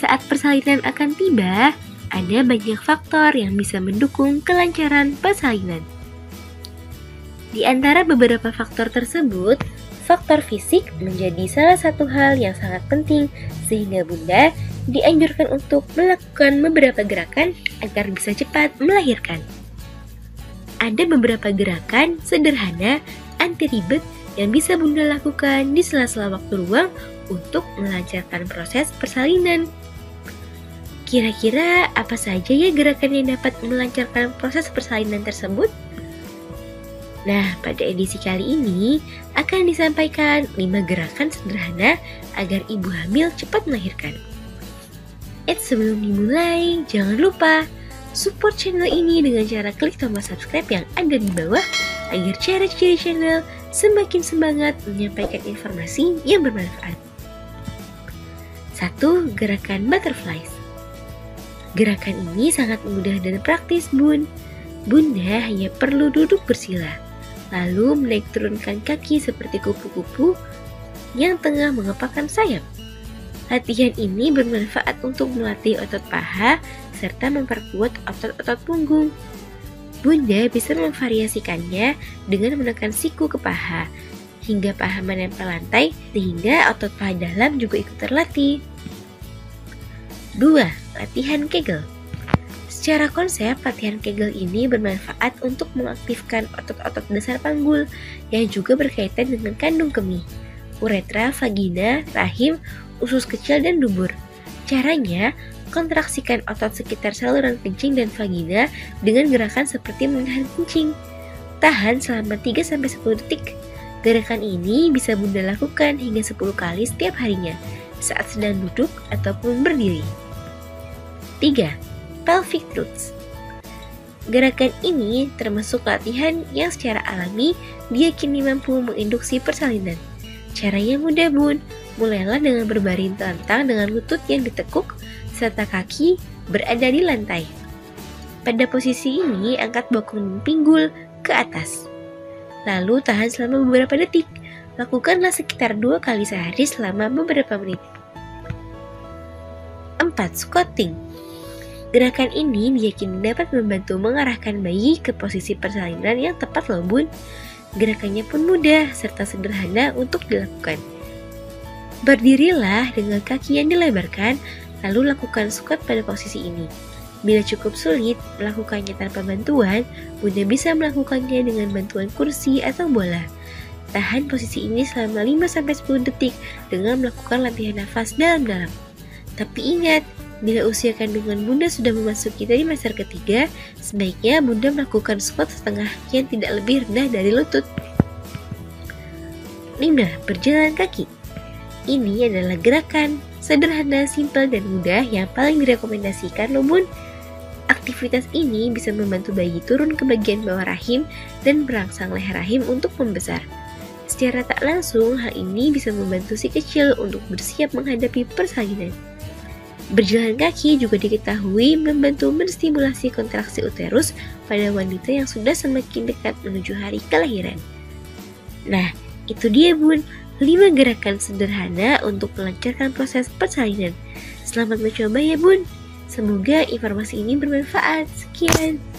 Saat persalinan akan tiba, ada banyak faktor yang bisa mendukung kelancaran persalinan. Di antara beberapa faktor tersebut, faktor fisik menjadi salah satu hal yang sangat penting sehingga Bunda dianjurkan untuk melakukan beberapa gerakan agar bisa cepat melahirkan. Ada beberapa gerakan sederhana anti ribet yang bisa Bunda lakukan di sela-sela waktu luang untuk melancarkan proses persalinan. Kira-kira apa saja ya gerakan yang dapat melancarkan proses persalinan tersebut? Nah, pada edisi kali ini akan disampaikan 5 gerakan sederhana agar ibu hamil cepat melahirkan. Sebelum dimulai, jangan lupa support channel ini dengan cara klik tombol subscribe yang ada di bawah agar Cari Channel semakin semangat menyampaikan informasi yang bermanfaat. 1. Gerakan butterflies. Gerakan ini sangat mudah dan praktis, Bun. Bunda hanya perlu duduk bersila, lalu menaik turunkan kaki seperti kupu-kupu yang tengah mengepakkan sayap. Latihan ini bermanfaat untuk melatih otot paha serta memperkuat otot-otot punggung. Bunda bisa memvariasikannya dengan menekan siku ke paha hingga paha menempel lantai sehingga otot paha dalam juga ikut terlatih. 2. Latihan Kegel. Secara konsep, latihan Kegel ini bermanfaat untuk mengaktifkan otot-otot dasar panggul yang juga berkaitan dengan kandung kemih, uretra, vagina, rahim, usus kecil, dan dubur. Caranya, kontraksikan otot sekitar saluran kencing dan vagina dengan gerakan seperti menahan kencing. Tahan selama 3-10 detik. Gerakan ini bisa Bunda lakukan hingga 10 kali setiap harinya saat sedang duduk ataupun berdiri. 3. Pelvic Thrust. Gerakan ini termasuk latihan yang secara alami diyakini mampu menginduksi persalinan. Caranya mudah, Bun. Mulailah dengan berbaring telentang dengan lutut yang ditekuk serta kaki berada di lantai. Pada posisi ini, angkat bokong pinggul ke atas. Lalu tahan selama beberapa detik. Lakukanlah sekitar 2 kali sehari selama beberapa menit. 4. Squatting. Gerakan ini diyakini dapat membantu mengarahkan bayi ke posisi persalinan yang tepat loh, Bun. Gerakannya pun mudah serta sederhana untuk dilakukan. Berdirilah dengan kaki yang dilebarkan, lalu lakukan squat pada posisi ini. Bila cukup sulit melakukannya tanpa bantuan, Bunda bisa melakukannya dengan bantuan kursi atau bola. Tahan posisi ini selama 5-10 detik dengan melakukan latihan nafas dalam-dalam. Tapi ingat, bila usia kandungan Bunda sudah memasuki trimester ketiga, sebaiknya Bunda melakukan squat setengah yang tidak lebih rendah dari lutut. 5. Berjalan kaki. Ini adalah gerakan sederhana, simpel, dan mudah yang paling direkomendasikan loh, Bun. Aktivitas ini bisa membantu bayi turun ke bagian bawah rahim dan merangsang leher rahim untuk membesar. Secara tak langsung, hal ini bisa membantu si kecil untuk bersiap menghadapi persalinan. Berjalan kaki juga diketahui membantu menstimulasi kontraksi uterus pada wanita yang sudah semakin dekat menuju hari kelahiran. Nah, itu dia, Bun, 5 gerakan sederhana untuk melancarkan proses persalinan. Selamat mencoba ya, Bun. Semoga informasi ini bermanfaat. Sekian.